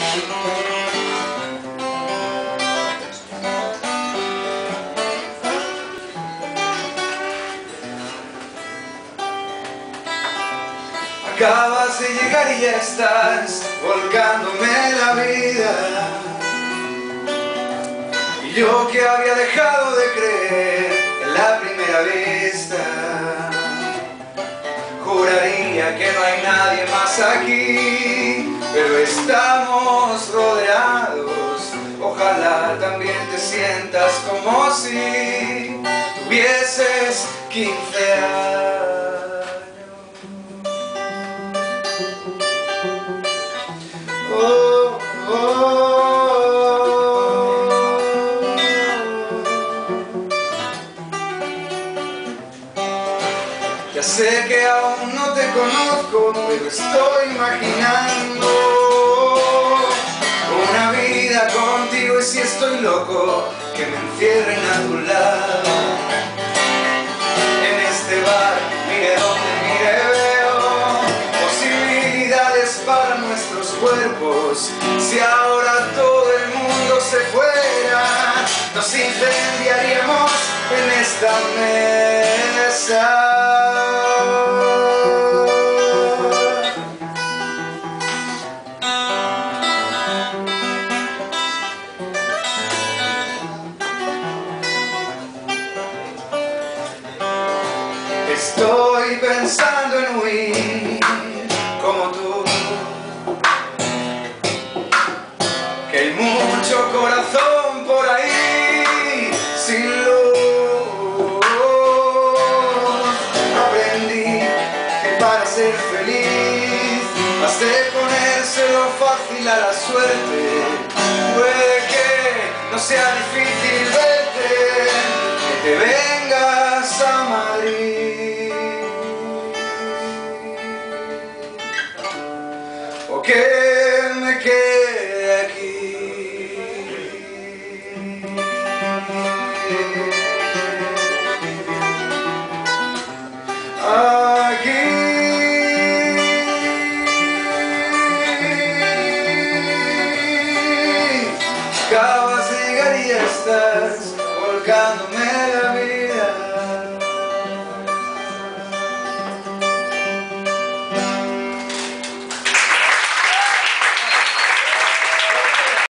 Acabas de llegar y ya estás volcándome la vida. Y yo que había dejado de creer en la primera vista, juraría que no hay nadie más aquí, pero estamos rodeados. Ojalá también te sientas como si tuvieses 15 años. Oh, oh, oh. Ya sé que aún no te conozco, pero estoy imaginando una vida contigo, y si estoy loco, que me encierren a tu lado. En este bar, mire donde mire, veo posibilidades para nuestros cuerpos. Si ahora todo el mundo se fuera, nos incendiaríamos en esta mesa. Estoy pensando en huir como tú, que hay mucho corazón por ahí sin luz. Aprendí que para ser feliz has de ponérselo fácil a la suerte. Puede que no sea difícil verte, que te vengas a Madrid, o que